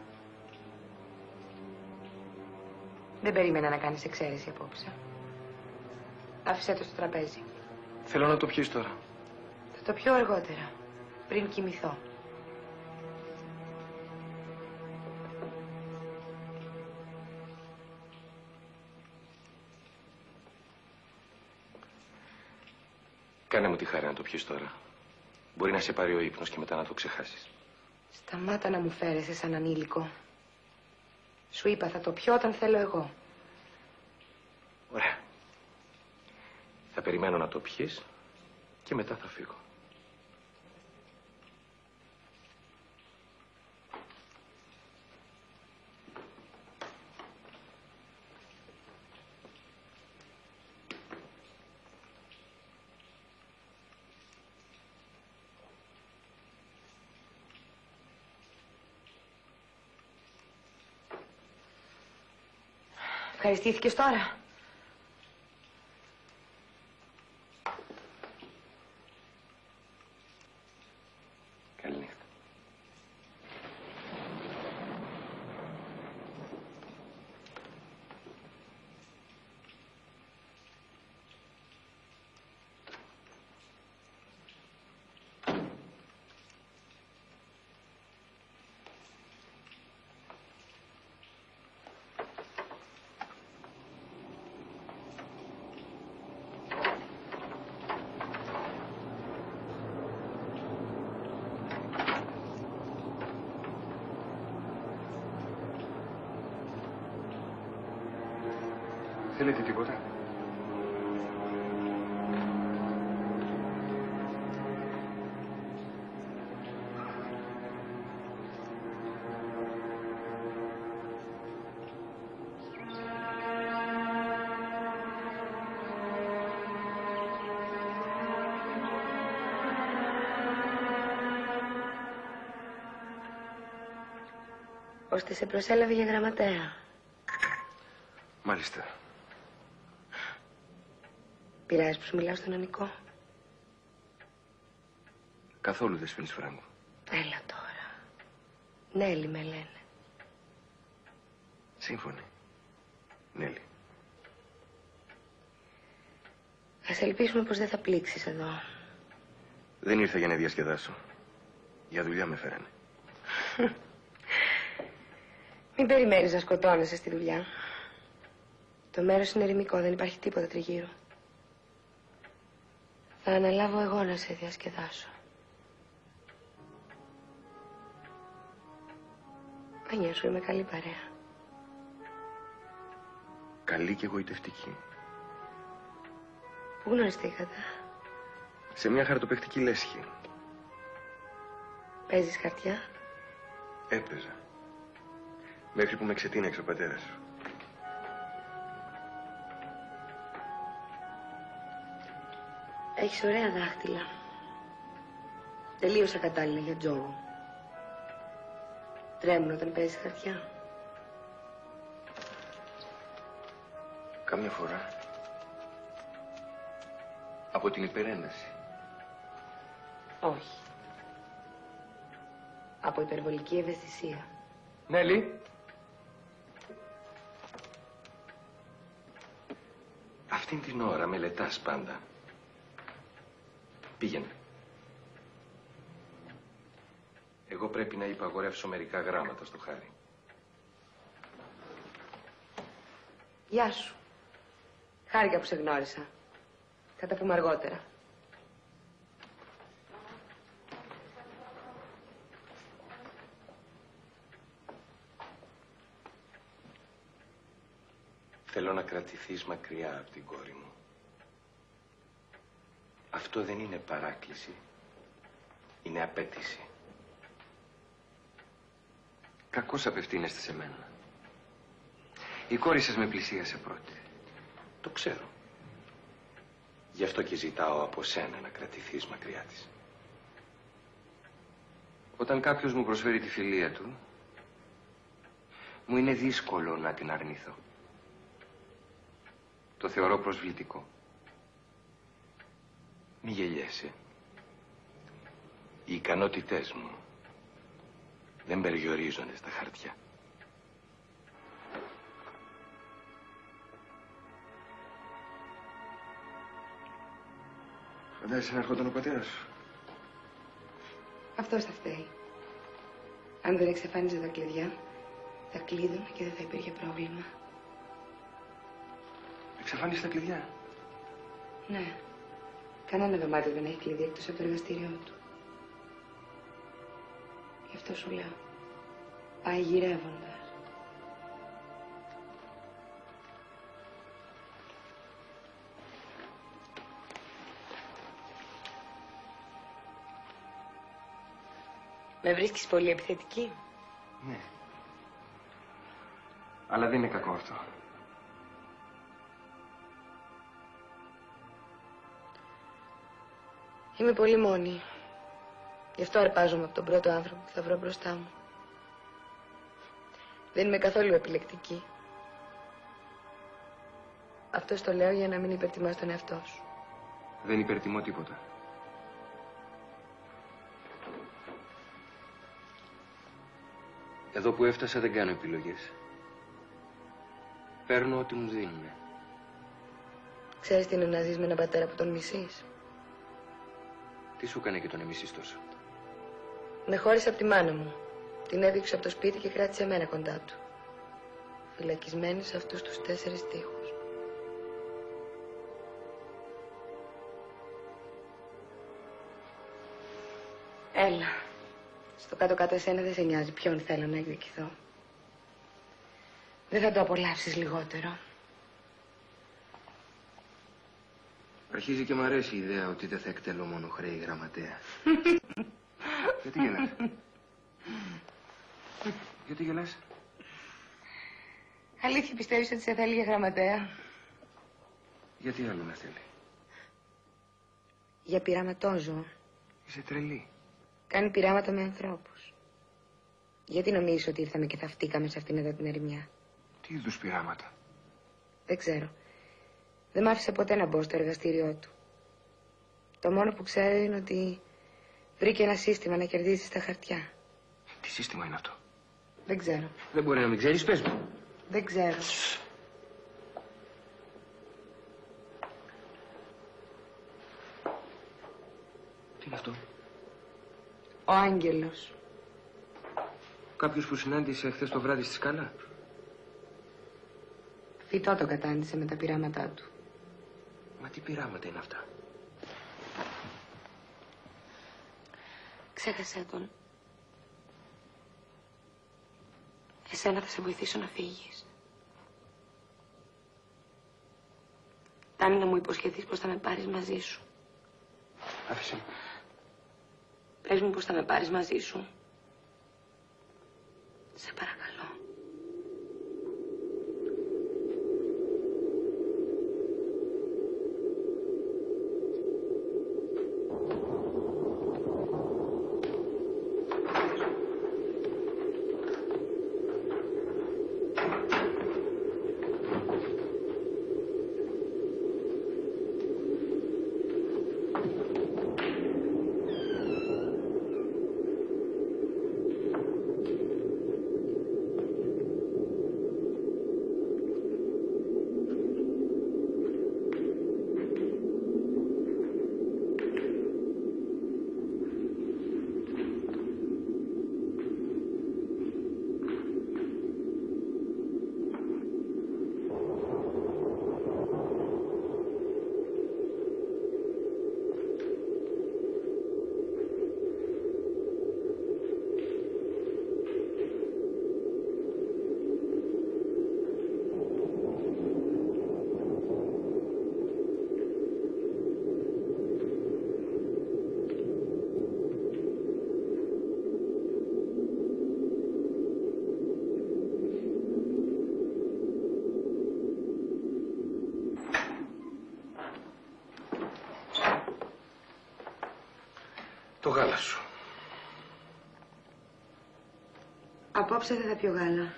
Δεν περίμενα να κάνεις εξαίρεση απόψε. Άφησέ το στο τραπέζι. Θέλω να το πιείς τώρα. Θα το πιω αργότερα, πριν κοιμηθώ. Κάνε μου τη χάρη να το πιείς τώρα. Μπορεί να σε πάρει ο ύπνος και μετά να το ξεχάσεις. Σταμάτα να μου φέρεσαι σαν ανήλικο. Σου είπα, θα το πιω όταν θέλω εγώ. Ωραία. Θα περιμένω να το πιείς και μετά θα φύγω. Ευχαριστήθηκες τώρα? Καληνύχτα. Θέλετε τίποτα? Ώστε σε προσέλαβε για γραμματέα. Μάλιστα. Πειράζει που σου μιλάω στον Ανικό? Καθόλου δεν σφήνεις, Φράγκο. Έλα τώρα. Νέλη με λένε. Σύμφωνοι. Νέλη. Ας ελπίσουμε πως δεν θα πλήξεις εδώ. Δεν ήρθα για να διασκεδάσω. Για δουλειά με φέρανε. Μην περιμένεις να σκοτώνεσαι στη δουλειά. Το μέρος είναι ερημικό, δεν υπάρχει τίποτα τριγύρω. Θα αναλάβω εγώ να σε διασκεδάσω. Άνια σου, είμαι καλή παρέα. Καλή και εγωιτευτική. Πού γνωριστήκατε? Σε μια χαρτοπαιχτική λέσχη. Παίζεις χαρτιά? Έπαιζα. Μέχρι που με ξετίναξε ο πατέρας σου. Έχεις ωραία δάχτυλα. Τελείωσα κατάλληλα για τζόγο. Τρέμουν όταν παίζεις χαρτιά. Κάμια φορά. Από την υπερένταση. Όχι. Από υπερβολική ευαισθησία. Νέλη. Αυτήν την ώρα μελετάς πάντα. Πήγαινε. Εγώ πρέπει να υπαγορεύσω μερικά γράμματα στο Χάρη. Γεια σου. Χάρηκα που σε γνώρισα. Θα τα πούμε αργότερα. Θέλω να κρατηθείς μακριά από την κόρη μου. Αυτό δεν είναι παράκληση. Είναι απέτηση. Κακώς απευθύνεστε σε μένα. Η κόρη σας με πλησίασε πρώτη. Το ξέρω. Γι' αυτό και ζητάω από σένα να κρατηθείς μακριά της. Όταν κάποιος μου προσφέρει τη φιλία του, μου είναι δύσκολο να την αρνηθώ. Το θεωρώ προσβλητικό. Μη γελιέσαι. Οι ικανότητές μου δεν περιορίζονται στα χαρτιά. Φαντάζεσαι να έρχονταν ο πατέρας σου. Αυτός θα φταίει. Αν δεν εξαφάνιζε τα κλειδιά, θα κλείδωνα και δεν θα υπήρχε πρόβλημα. Εξαφάνισε τα κλειδιά. Ναι. Κανένα δωμάτιο δεν έχει κλειδί εκτός από το εργαστήριό του. Γι' αυτό σου λέω. Πάει γυρεύοντας. Με βρίσκεις πολύ επιθετική. Ναι. Αλλά δεν είναι κακό αυτό. Είμαι πολύ μόνη. Γι' αυτό αρπάζομαι από τον πρώτο άνθρωπο που θα βρω μπροστά μου. Δεν είμαι καθόλου επιλεκτική. Αυτό το λέω για να μην υπερτιμάς τον εαυτό σου. Δεν υπερτιμώ τίποτα. Εδώ που έφτασα δεν κάνω επιλογές. Παίρνω ό,τι μου δίνουνε. Ξέρεις τι είναι να ζεις με έναν πατέρα που τον μισείς? Τι σου έκανε και τον εμισείς τόσο? Με χώρισε από τη μάνα μου. Την έδιωξε από το σπίτι και κράτησε εμένα κοντά του. Φυλακισμένη σε αυτούς τους 4 τοίχους. Έλα. Στο κάτω-κάτω εσένα δεν σε νοιάζει ποιον θέλω να εκδικηθώ. Δεν θα το απολαύσεις λιγότερο. Αρχίζει και μ' αρέσει η ιδέα ότι δεν θα εκτελώ μόνο χρέη γραμματέα. Γιατί γελάς? Γιατί γελάς? Αλήθεια πιστεύεις ότι σε θέλει για γραμματέα? Γιατί άλλο να θέλει? Για πειραματόζωο. Είσαι τρελή. Κάνει πειράματα με ανθρώπους. Γιατί νομίζεις ότι ήρθαμε και θαυτήκαμε σε αυτήν εδώ την ερημιά? Τι είδους πειράματα? Δεν ξέρω. Δεν μ' άφησε ποτέ να μπω στο εργαστήριό του. Το μόνο που ξέρω είναι ότι βρήκε ένα σύστημα να κερδίζει στα χαρτιά. Τι σύστημα είναι αυτό? Δεν ξέρω. Δεν μπορεί να μην ξέρεις, πες μου. Δεν ξέρω. Τι είναι αυτό? Ο Άγγελος. Κάποιος που συνάντησε χθες το βράδυ στη Σκάλα? Φυτό τον κατάντησε με τα πειράματά του. Μα τι πειράματα είναι αυτά? Ξέχασέ τον. Εσένα θα σε βοηθήσω να φύγεις. Φτάνει να μου υποσχεθείς πως θα με πάρεις μαζί σου. Άφησε με. Πες μου πως θα με πάρεις μαζί σου. Σε παρακαλώ. Το γάλα σου. Απόψε δεν θα πιω γάλα.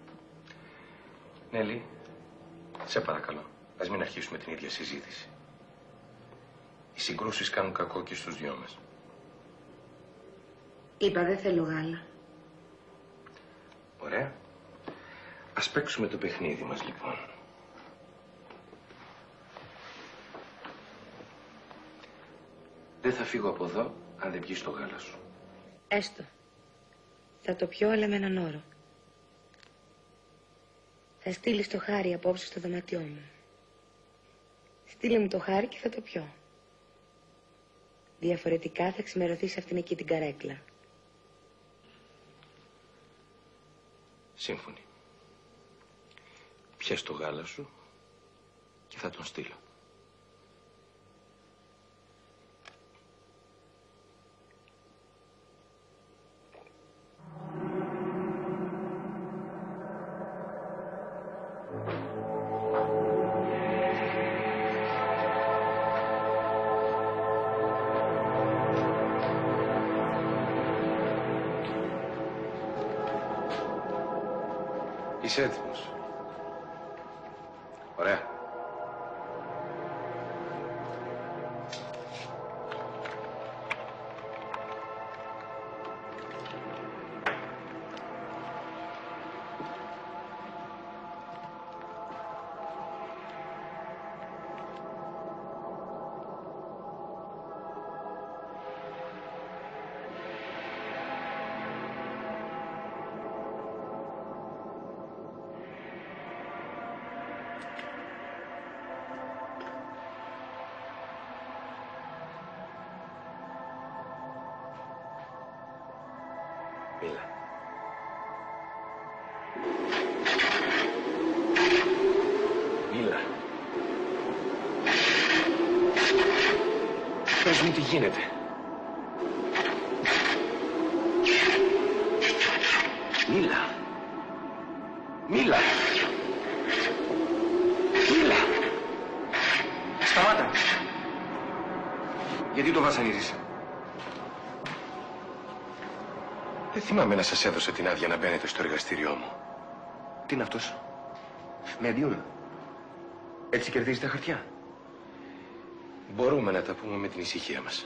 Νέλη, σε παρακαλώ, ας μην αρχίσουμε την ίδια συζήτηση. Οι συγκρούσεις κάνουν κακό και στους δυο μας. Είπα δεν θέλω γάλα. Ωραία. Ας παίξουμε το παιχνίδι μας, λοιπόν. Δεν θα φύγω από εδώ αν δεν πιεις το γάλα σου. Έστω. Θα το πιω, αλλά με έναν όρο. Θα στείλεις το χάρι απόψε στο δωμάτιό μου. Στείλε μου το χάρι και θα το πιω. Διαφορετικά θα ξημερωθείς αυτήν εκεί την καρέκλα. Σύμφωνοι. Πιες το γάλα σου και θα τον στείλω. Είσαι έτοιμος. Ωραία. Μίλα. Μίλα. Πες μου τι γίνεται. Μίλα. Μίλα. Μίλα. Σταμάτα. Γιατί το βασανίζεις? Δεν θυμάμαι να σας έδωσα την άδεια να μπαίνετε στο εργαστήριό μου. Τι είναι αυτός? Μέντιουμ. Έτσι κερδίζει τα χαρτιά. Μπορούμε να τα πούμε με την ησυχία μας.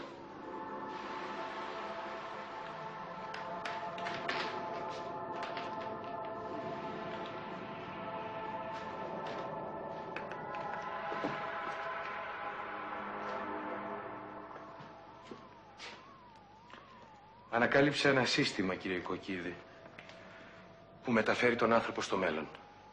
Ανακάλυψα ένα σύστημα, κύριε Κοκκίδη, που μεταφέρει τον άνθρωπο στο μέλλον.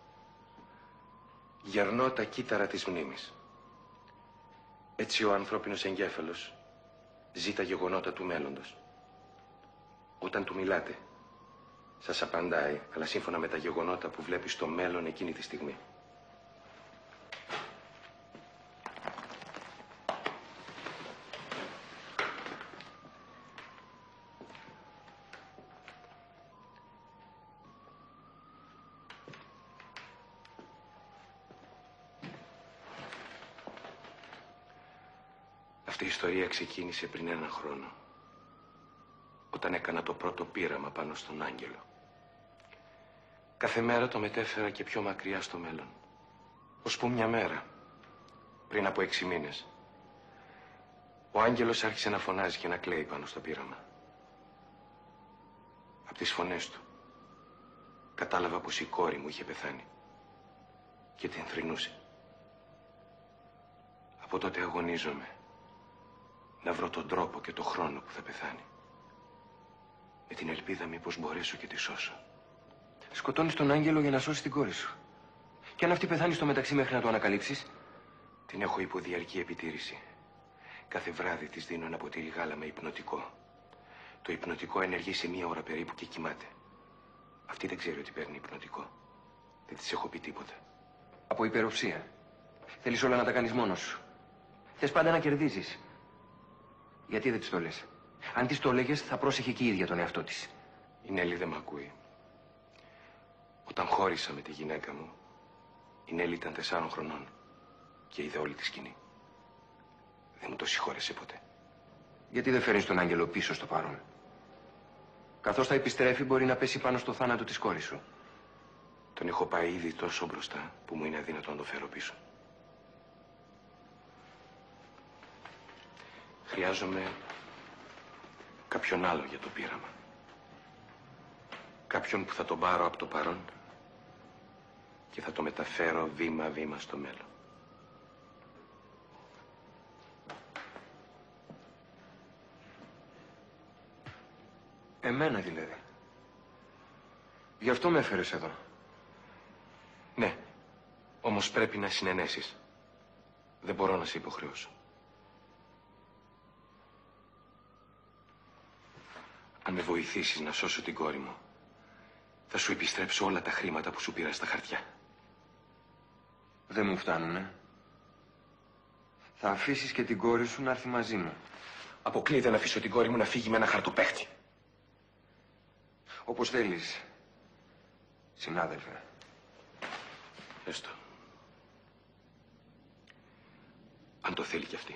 Γερνώ τα κύτταρα της μνήμης. Έτσι ο ανθρώπινος εγκέφαλος ζει τα γεγονότα του μέλλοντος. Όταν του μιλάτε, σας απαντάει, αλλά σύμφωνα με τα γεγονότα που βλέπει στο μέλλον εκείνη τη στιγμή. Αυτή η ιστορία ξεκίνησε πριν 1 χρόνο, όταν έκανα το πρώτο πείραμα πάνω στον άγγελο. Κάθε μέρα το μετέφερα και πιο μακριά στο μέλλον. Ώσπου μια μέρα, πριν από 6 μήνες, ο άγγελος άρχισε να φωνάζει και να κλαίει πάνω στο πείραμα. Από τις φωνές του κατάλαβα πως η κόρη μου είχε πεθάνει και την θρηνούσε. Από τότε αγωνίζομαι να βρω τον τρόπο και τον χρόνο που θα πεθάνει. Με την ελπίδα μήπως μπορέσω και τη σώσω. Σκοτώνεις τον άγγελο για να σώσεις την κόρη σου. Και αν αυτή πεθάνει στο μεταξύ μέχρι να το ανακαλύψεις? Την έχω υπό διαρκή επιτήρηση. Κάθε βράδυ της δίνω ένα ποτήρι γάλα με υπνοτικό. Το υπνοτικό ενεργεί σε 1 ώρα περίπου και κοιμάται. Αυτή δεν ξέρει ότι παίρνει υπνοτικό. Δεν της έχω πει τίποτα. Από υπεροψία. Θέλεις όλα να τα κάνεις μόνος σου. Θες πάντα να κερδίζεις. Γιατί δεν της το λες? Αν της το έλεγες, θα πρόσεχε και η ίδια τον εαυτό της. Η Νέλη δεν μ' ακούει. Όταν χώρισα με τη γυναίκα μου, η Νέλη ήταν 4 χρονών και είδε όλη τη σκηνή. Δεν μου το συγχώρεσε ποτέ. Γιατί δεν φέρνεις τον άγγελο πίσω στο παρόν? Καθώς θα επιστρέφει μπορεί να πέσει πάνω στο θάνατο της κόρης σου. Τον έχω πάει ήδη τόσο μπροστά που μου είναι αδύνατο να το φέρω πίσω. Χρειάζομαι κάποιον άλλο για το πείραμα. Κάποιον που θα τον πάρω από το παρόν και θα το μεταφέρω βήμα-βήμα στο μέλλον. Εμένα δηλαδή. Γι' αυτό με έφερες εδώ. Ναι, όμως πρέπει να συνενέσεις. Δεν μπορώ να σε υποχρεώσω. Αν με βοηθήσεις να σώσω την κόρη μου, θα σου επιστρέψω όλα τα χρήματα που σου πήρα στα χαρτιά. Δεν μου φτάνουνε. Θα αφήσεις και την κόρη σου να έρθει μαζί μου. Αποκλείεται να αφήσω την κόρη μου να φύγει με ένα χαρτοπαίχτη. Όπως θέλεις, συνάδελφε. Έστω. Αν το θέλει κι αυτή.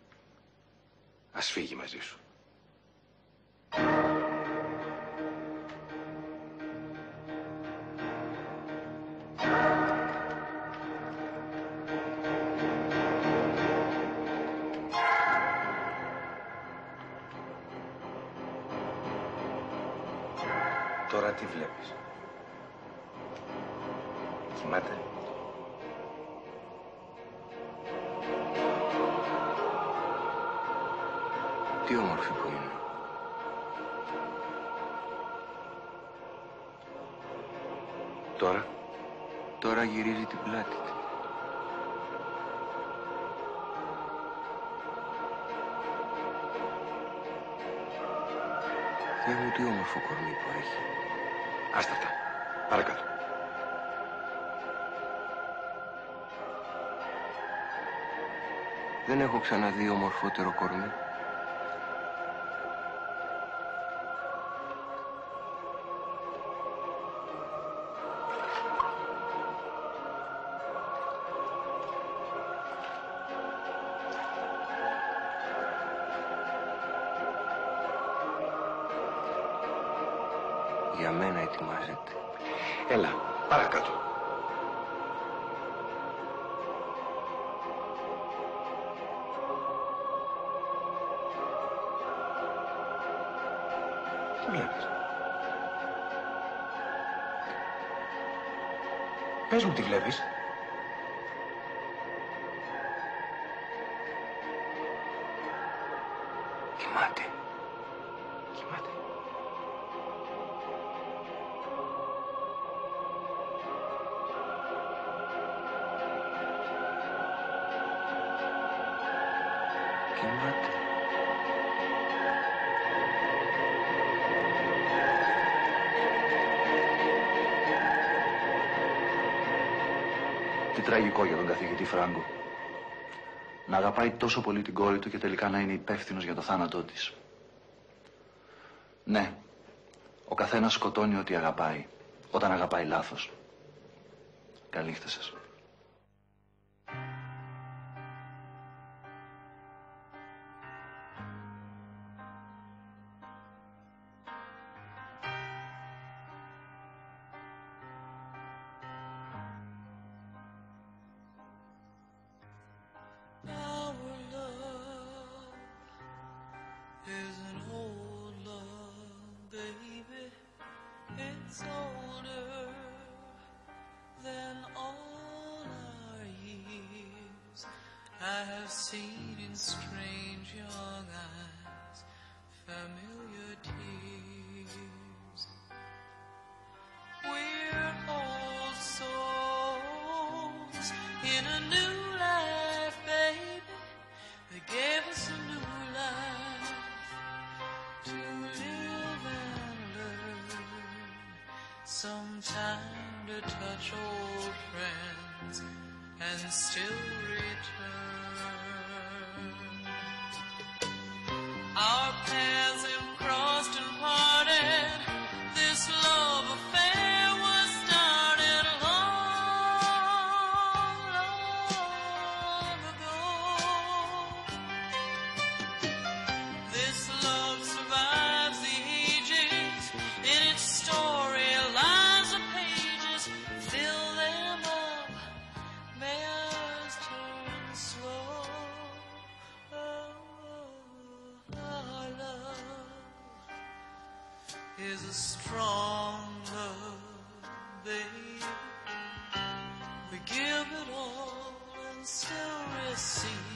Ας φύγει μαζί σου. Τώρα τι βλέπεις? Κοιμάται? Τι όμορφη που είναι. Τώρα? Τώρα γυρίζει την πλάτη της. Θεέ μου, τι όμορφο κορμί που έχει. Άστα αυτά. Παρακάτω. Δεν έχω ξαναδεί ομορφότερο κορμί. Για μένα ετοιμάζεται. Έλα, παρακάτω. Τι βλέπεις? Πες μου τι βλέπεις. Κοιμάται. Κοιμάται. Κοιμάται. Τι τραγικό για τον καθηγητή Φράγκο. Να αγαπάει τόσο πολύ την κόρη του και τελικά να είναι υπεύθυνος για το θάνατό της. Ναι, ο καθένας σκοτώνει ό,τι αγαπάει, όταν αγαπάει λάθος. Καλή νύχτα σας. This is a strong love, babe. We give it all and still receive